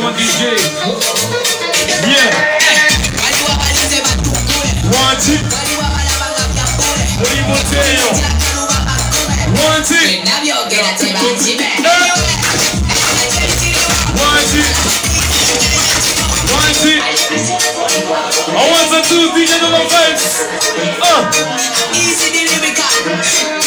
mon DJ. Yeah. Want it? What do you want to tell you? Want it? Want it? Want it? I want some two DJ on my face. Easy the lyrical.